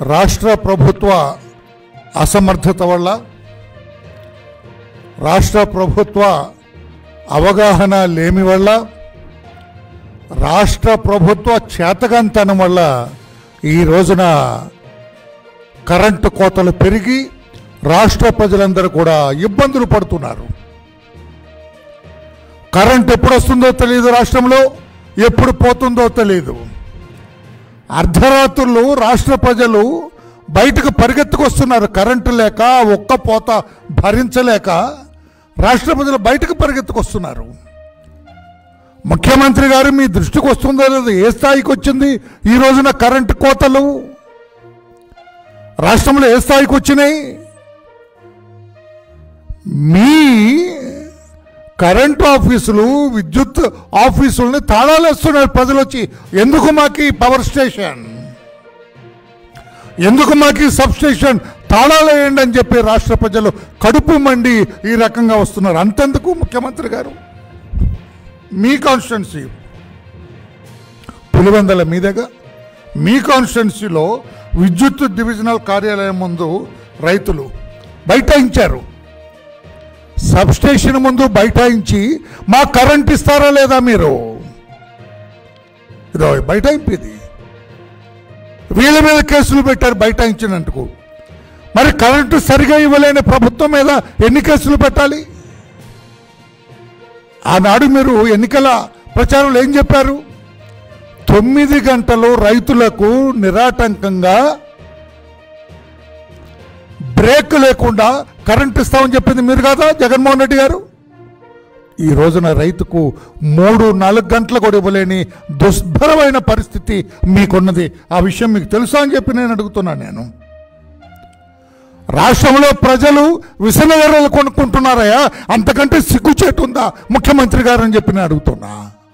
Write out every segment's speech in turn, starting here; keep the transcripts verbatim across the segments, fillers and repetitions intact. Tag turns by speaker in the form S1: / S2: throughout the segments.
S1: రాష్ట్ర ప్రభుత్వ అసమర్థత వల్ల, రాష్ట్ర ప్రభుత్వ అవగాహన లేమి వల్ల, రాష్ట్ర ప్రభుత్వ చేతగాంతనం వల్ల ఈ రోజున కరెంటు కోతలు పెరిగి రాష్ట్ర ప్రజలందరూ కూడా ఇబ్బందులు పడుతున్నారు. కరెంట్ ఎప్పుడు వస్తుందో తెలియదు, రాష్ట్రంలో ఎప్పుడు పోతుందో తెలియదు. అర్ధరాత్రులు రాష్ట్ర ప్రజలు బయటకు పరిగెత్తుకొస్తున్నారు. కరెంటు లేక ఒక్క పోత భరించలేక రాష్ట్ర ప్రజలు బయటకు పరిగెత్తుకొస్తున్నారు. ముఖ్యమంత్రి గారు మీ దృష్టికి వస్తుందో లేదో, ఏ స్థాయికి వచ్చింది ఈ రోజున కరెంటు కోతలు రాష్ట్రంలో, ఏ స్థాయికి వచ్చినాయి? మీ కరెంటు ఆఫీసులు, విద్యుత్ ఆఫీసులని తాళాలు వేస్తున్నారు ప్రజలు వచ్చి. ఎందుకు మాకు పవర్ స్టేషన్, ఎందుకు మాకు సబ్ స్టేషన్ తాళాలు వేయండి అని చెప్పి రాష్ట్ర ప్రజలు కడుపు మండి ఈ రకంగా వస్తున్నారు. అంతెందుకు ముఖ్యమంత్రి గారు, మీ కాన్స్టిట్యున్సీ పులివెందల మీదుగా మీ కాన్స్టిట్యున్సీలో విద్యుత్ డివిజనల్ కార్యాలయం ముందు రైతులు బైఠాయించారు. సబ్ స్టేషన్ ముందు బైఠాయించి మా కరెంట్ ఇస్తారా లేదా మీరు, ఇదో బైఠాయింపేది. వీళ్ళ మీద కేసులు పెట్టారు బైఠాయించినందుకు. మరి కరెంటు సరిగా ఇవ్వలేని ప్రభుత్వం మీద ఎన్ని కేసులు పెట్టాలి? ఆనాడు మీరు ఎన్నికల ప్రచారంలో ఏం చెప్పారు? తొమ్మిది గంటలు రైతులకు నిరాటంకంగా బ్రేక్ లేకుండా కరెంట్ ఇస్తామని చెప్పింది మీరు కాదా జగన్మోహన్ రెడ్డి గారు? ఈ రోజున రైతుకు మూడు నాలుగు గంటలు కూడా ఇవ్వలేని దుర్భరమైన పరిస్థితి మీకున్నది. ఆ విషయం మీకు తెలుసా అని చెప్పి నేను అడుగుతున్నాను. నేను రాష్ట్రంలో ప్రజలు విసనగర్రలు కొనుక్కుంటున్నారయ్యా, అంతకంటే సిగ్గుచేటు ఉందా ముఖ్యమంత్రి గారు అని చెప్పి నేను అడుగుతున్నా.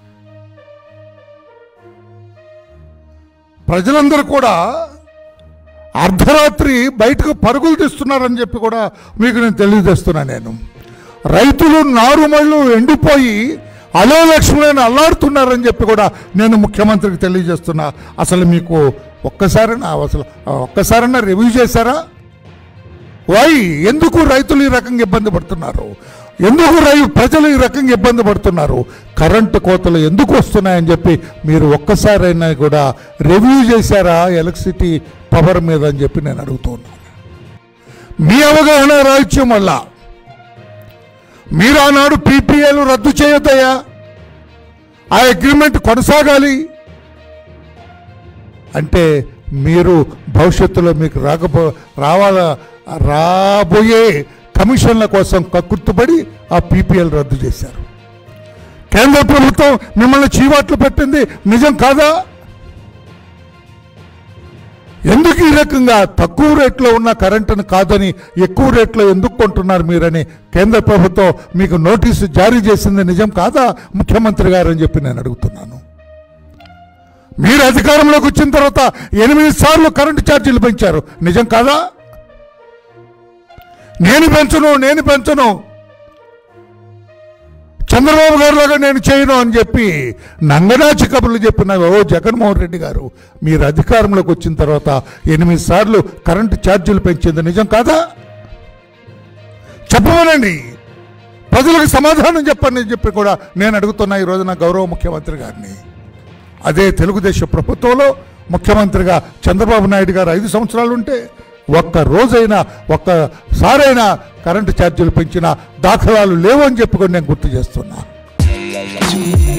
S1: ప్రజలందరూ కూడా అర్ధరాత్రి బయటకు పరుగులు తీస్తున్నారని చెప్పి కూడా మీకు నేను తెలియజేస్తున్నా. నేను రైతులు నారుమళ్ళు ఎండిపోయి అలో లక్ష్మణ్ అల్లాడుతున్నారని చెప్పి కూడా నేను ముఖ్యమంత్రికి తెలియజేస్తున్నా. అసలు మీకు ఒక్కసారైనా అసలు ఒక్కసారైనా రివ్యూ చేశారా? వై ఎందుకు రైతులు ఈ రకంగా ఇబ్బంది పడుతున్నారు, ఎందుకు రై ప్రజలు ఈ రకంగా ఇబ్బంది పడుతున్నారు, కరెంటు కోతలు ఎందుకు వస్తున్నాయని చెప్పి మీరు ఒక్కసారైనా కూడా రివ్యూ చేశారా ఎలక్ట్రిసిటీ పవర్ మీద అని చెప్పి నేను అడుగుతున్నాను. మీ అవగాహన రాహిత్యం వల్ల మీరు ఆనాడు పీపీఏలు రద్దు చేయొద్దయ్యా, ఆ అగ్రిమెంట్ కొనసాగాలి అంటే మీరు భవిష్యత్తులో మీకు రాకపో రావాల రాబోయే కమిషన్ల కోసం కక్కుర్తుపడి ఆ పీపీఎల్ రద్దు చేశారు. కేంద్ర ప్రభుత్వం మిమ్మల్ని చీవాట్లు పెట్టింది నిజం కాదా? ఎందుకు ఈ రకంగా తక్కువ రేట్లో ఉన్న కరెంటును కాదని ఎక్కువ రేట్లో ఎందుకు కొంటున్నారు మీరని కేంద్ర ప్రభుత్వం మీకు నోటీసు జారీ చేసింది నిజం కాదా ముఖ్యమంత్రి గారు అని చెప్పి నేను అడుగుతున్నాను. మీరు అధికారంలోకి వచ్చిన తర్వాత ఎనిమిది సార్లు కరెంటు ఛార్జీలు పెంచారు, నిజం కాదా? నేను పెంచను నేను పెంచను చంద్రబాబు గారిలాగా నేను చేయను అని చెప్పి నంగనాచి కబుర్లు చెప్పిన ఓ జగన్మోహన్ రెడ్డి గారు మీరు అధికారంలోకి వచ్చిన తర్వాత ఎనిమిది సార్లు కరెంటు ఛార్జీలు పెంచింది నిజం కాదా? చెప్పమనండి, ప్రజలకు సమాధానం చెప్పండి అని చెప్పి కూడా నేను అడుగుతున్నా ఈ రోజున గౌరవ ముఖ్యమంత్రి గారిని. అదే తెలుగుదేశం ప్రభుత్వంలో ముఖ్యమంత్రిగా చంద్రబాబు నాయుడు గారు ఐదు సంవత్సరాలు ఉంటే ఒక్క రోజైనా ఒక్కసారైనా కరెంటు ఛార్జీలు పెంచిన దాఖలాలు లేవు అని చెప్పుకొని నేను గుర్తు చేస్తున్నా.